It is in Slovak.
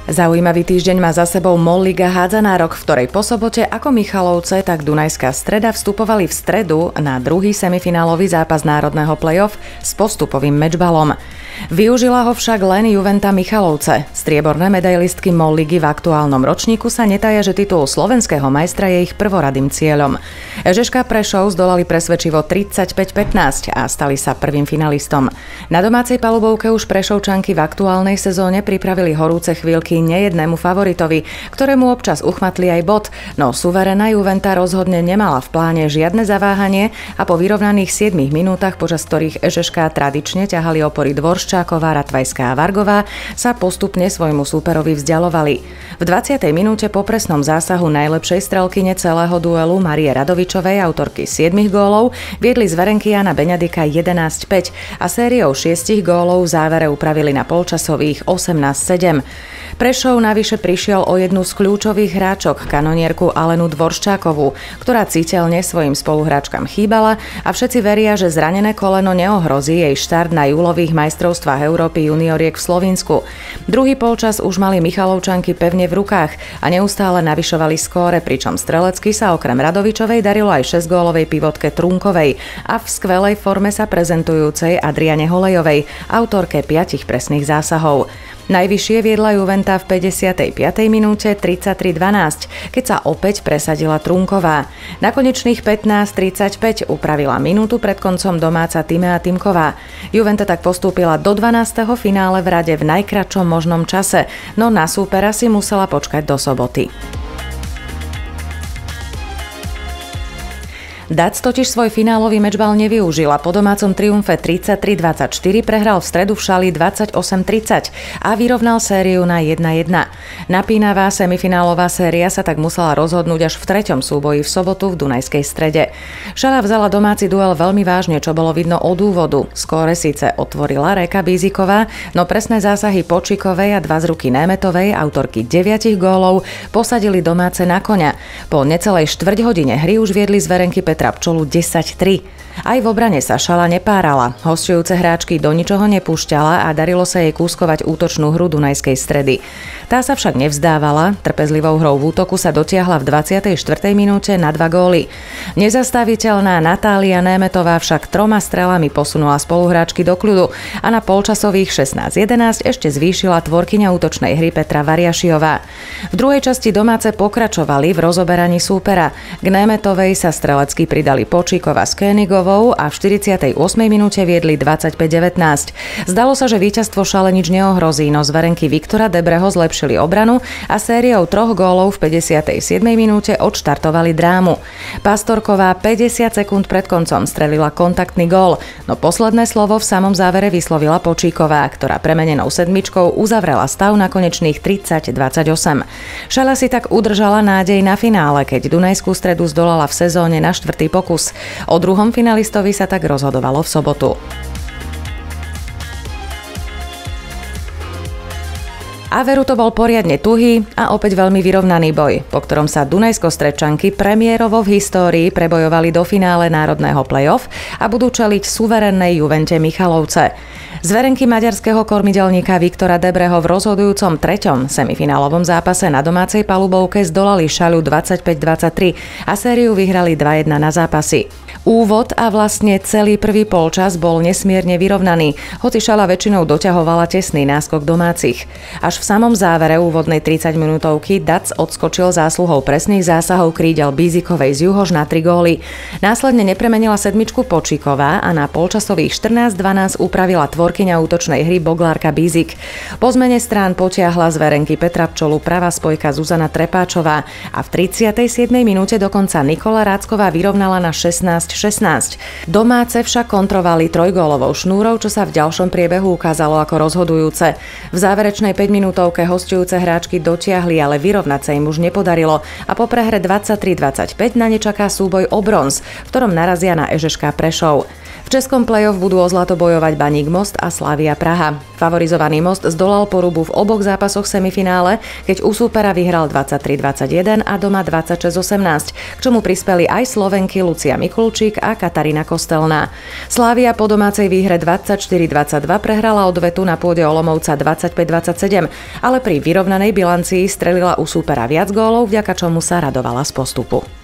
Zaujímavý týždeň má za sebou MOL Liga Hádzanárok, v ktorej po sobote ako Michalovce, tak Dunajská Streda vstupovali v stredu na druhý semifinálový zápas národného play-off s postupovým mečbalom. Využila ho však len Juventa Michalovce. Strieborné medailistky MOL Ligy v aktuálnom ročníku sa netája, že titul slovenského majstra je ich prvoradým cieľom. ŽŠK Prešov zdolali presvedčivo 35-15 a stali sa prvým finalistom. Na domácej palubovke už Prešovčanky v aktuálnej sezóne pripravili horúce chvíľky nejednému favoritovi, ktorému občas uchmatli aj bod, no suverénna Juventa rozhodne nemala v pláne žiadne zaváhanie a po vyrovnaných 7 minútach, počas ktorých ŽŠK tradične ťahali opory Dvorščáková, Ratvajská a Vargová, sa postupne svojmu súperovi vzdialovali. V 20. minúte po presnom zásahu najlepšej strelkyne celého duelu Márie Radovičovej, autorky 7 gólov, viedli zverenky Jana Beňadika 11-5 a sériou 6 gólov v závere upravili na polčasových 18-7. Prešov navyše prišiel o jednu z kľúčových hráčok, kanonierku Alenu Dvorščákovú, ktorá citeľne svojim spoluhráčkam chýbala a všetci veria, že zranené koleno neohrozí jej štart na júlových majstrovstvách Európy junioriek v Slovinsku. Druhý polčas už mali Michalovčanky pevne v rukách a neustále navyšovali skóre, pričom strelecky sa okrem Radovičovej darilo aj 6-gólovej pivotke Trunkovej a v skvelej forme sa prezentujúcej Adriane Holejovej, autorke 5 presných zásahov. Najvyššie viedla Juventa v 55. minúte 33-12, keď sa opäť presadila Trunková. Na konečných 15-35 upravila minútu pred koncom domáca Timea Timková. Juventa tak postúpila do 12. finále v rade v najkratšom možnom čase, no na súpera si musela počkať do soboty. Dac totiž svoj finálový mečbal nevyužila. Po domácom triumfe 33-24 prehral v stredu v Šali 28-30 a vyrovnal sériu na 1-1. Napínavá semifinálová séria sa tak musela rozhodnúť až v treťom súboji v sobotu v Dunajskej Strede. Šala vzala domáci duel veľmi vážne, čo bolo vidno od úvodu. Skóre síce otvorila Réka Bíziková, no presné zásahy Počikovej a 2 z ruky Németovej, autorky 9 gólov, posadili domáce na koňa. Po necelej štvrťhodine hry už viedli zverenky Petra Pčolu 10-3. Aj v obrane sa Šala nepárala. Hosťujúce hráčky do ničoho nepúšťala a darilo sa jej kúskovať útočnú hru Dunajskej Stredy. Tá sa však nevzdávala, trpezlivou hrou v útoku sa dotiahla v 24. minúte na 2 góly. Nezastaviteľná Natália Németová však 3 strelami posunula spoluhráčky do kľudu a na polčasových 16-11 ešte zvýšila tvorkyňa útočnej hry Petra Variašiová. V druhej časti domáce pokračovali v rozoberaní súpera. K Németovej sa strelecky pridali Počíková s Koenigovou a v 48. minúte viedli 25-19. Zdalo sa, že víťazstvo Šale nič neohrozí, no zverenky Viktora Debreho zlepšili obranu a sériou 3 gólov v 57. minúte odštartovali drámu. Pastorková 50 sekúnd pred koncom strelila kontaktný gól, no posledné slovo v samom závere vyslovila Počíková, ktorá premenenou sedmičkou uzavrela stav na konečných 30-28. Šala si tak udržala nádej na finále, keď Dunajskú Stredu zdolala v sezóne na 4. pokus. O druhom finalistovi sa tak rozhodovalo v sobotu. A veru to bol poriadne tuhý a opäť veľmi vyrovnaný boj, po ktorom sa Dunajsko-Stredčanky premiérovo v histórii prebojovali do finále národného play-off a budú čeliť suverénnej Juvente Michalovce. Zverenky maďarského kormidelníka Viktora Debreho v rozhodujúcom 3. semifinálovom zápase na domácej palubovke zdolali Šaľu 25-23 a sériu vyhrali 2-1 na zápasy. Úvod a vlastne celý prvý polčas bol nesmierne vyrovnaný, hoci Šala väčšinou doťahovala tesný náskok domácich. Až v samom závere úvodnej 30-minútovky Dac odskočil zásluhou presných zásahov krídel Bízikovej z Juhož na 3 góly. Následne nepremenila sedmičku Počíková a na polčasových 14-12 upravila tvorkyňa útočnej hry Boglárka Bízik. Po zmene strán potiahla zverenky Petra Pčolu pravá spojka Zuzana Trepáčová a v 37. minúte dokonca Nikola Rácková vyrovnala na 16-16. Domáce však kontrovali trojgólovou šnúrou, čo sa v ďalšom priebehu ukázalo ako rozhodujúce. V záverečnej 5-minútovke hosťujúce hráčky dotiahli, ale vyrovnať sa im už nepodarilo a po prehre 23-25 na ne čaká súboj o bronz, v ktorom narazia na ŽŠK Prešov. V českom play-off budú o zlato bojovať Baník Most a Slavia Praha. Favorizovaný Most zdolal porubu v oboch zápasoch semifinále, keď u súpera vyhral 23-21 a doma 26-18, k čomu prispeli aj Slovenky Lucia Mikulčík a Katarína Kostelná. Slavia po domácej výhre 24-22 prehrala odvetu na pôde Olomouca 25-27, ale pri vyrovnanej bilancii strelila u súpera viac gólov, vďaka čomu sa radovala z postupu.